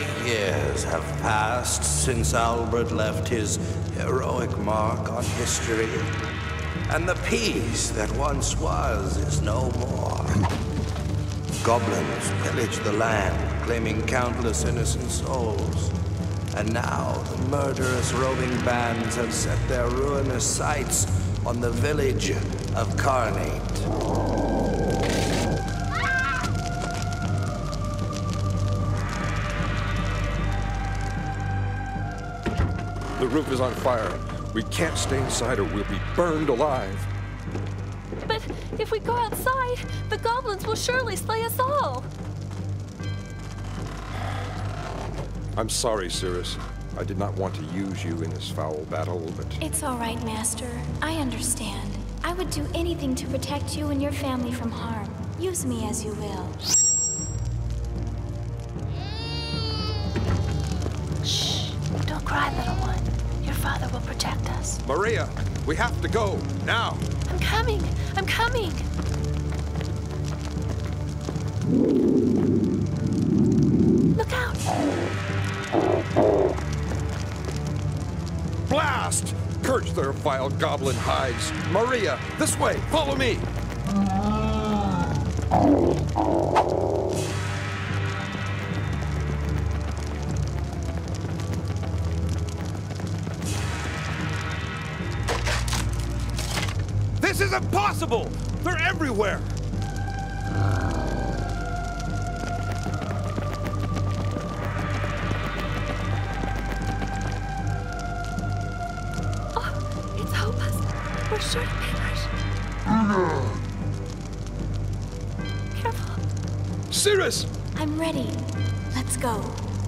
years have passed since Albert left his heroic mark on history, and the peace that once was is no more. Goblins pillaged the land, claiming countless innocent souls. And now the murderous roving bands have set their ruinous sights on the village of Carnate. The roof is on fire. We can't stay inside or we'll be burned alive. But if we go outside, the goblins will surely slay us all. I'm sorry, Cirrus. I did not want to use you in this foul battle, but... It's all right, Master. I understand. I would do anything to protect you and your family from harm. Use me as you will. Shh! Don't cry, little one. Your father will protect us. Maria, we have to go, now! I'm coming! I'm coming! Look out! Blast! Purge their vile goblin hides! Maria, this way! Follow me! This is impossible! They're everywhere! We're short of papers. Careful. Cirrus! I'm ready. Let's go.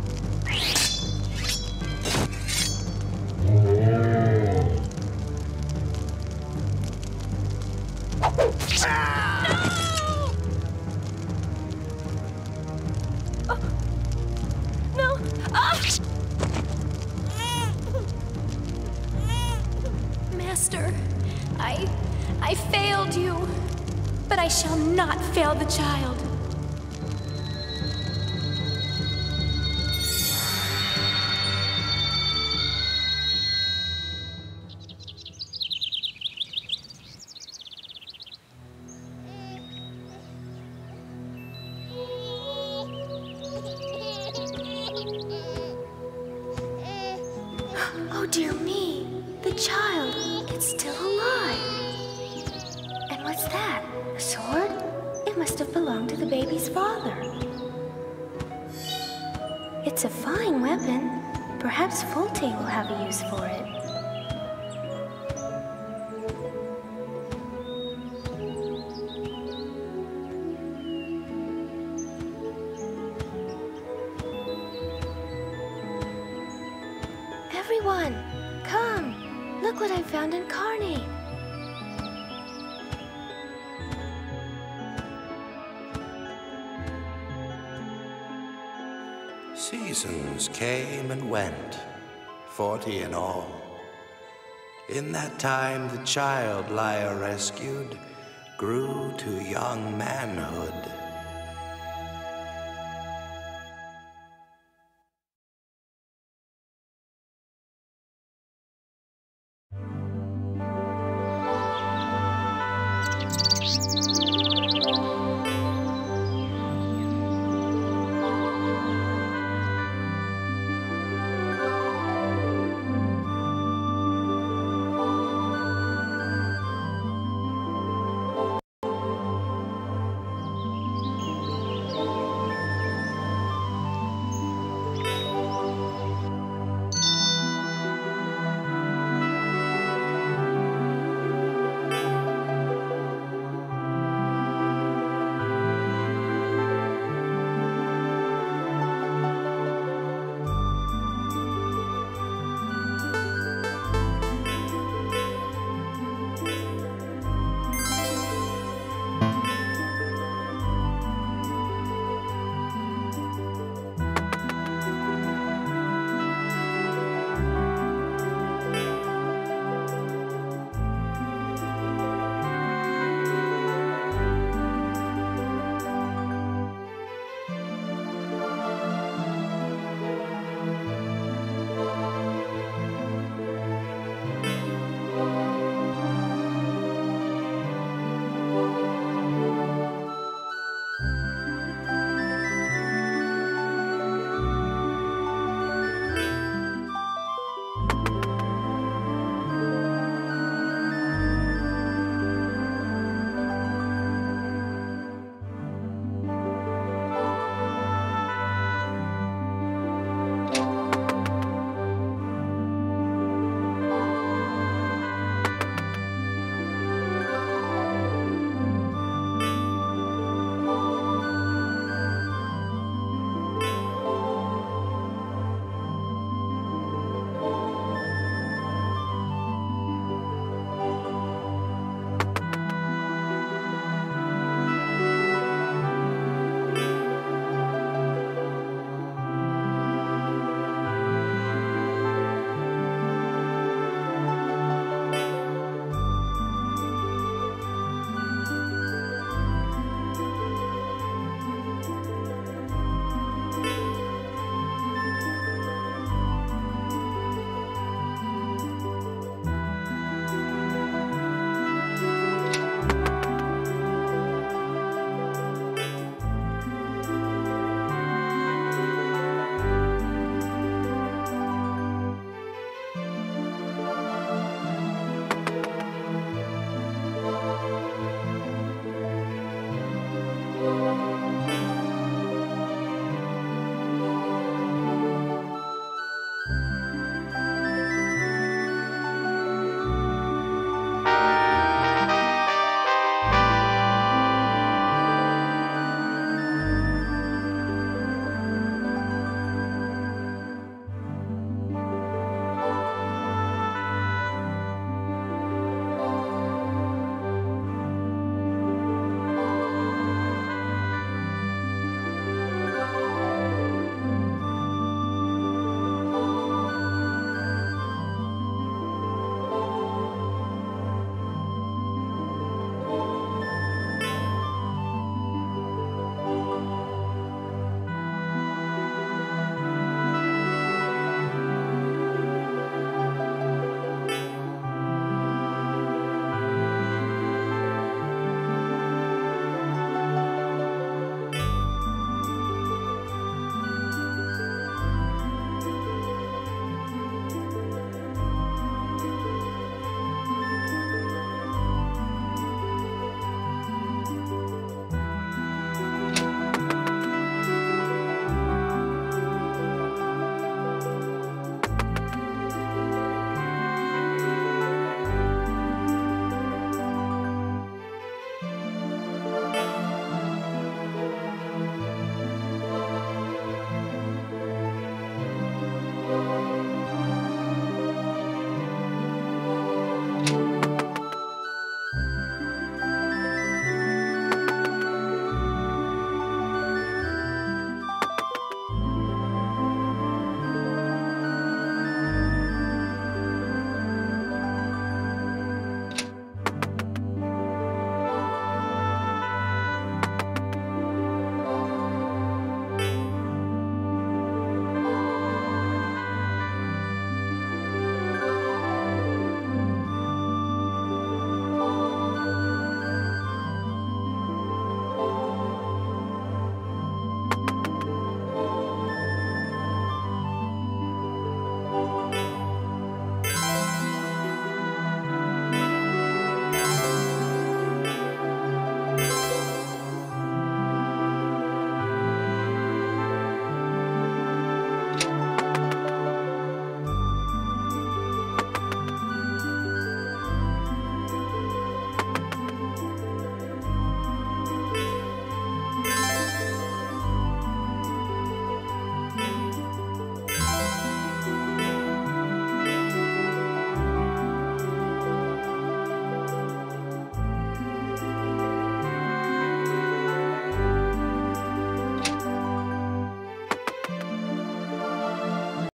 No! Master, I failed you, but I shall not fail the child. Oh dear me, the child, it's still alive. And what's that? A sword? It must have belonged to the baby's father. It's a fine weapon. Perhaps Fulte will have a use for it. Everyone, come! Look what I found in Carnate. Seasons came and went, 40 in all. In that time, the child Lyra rescued grew to young manhood.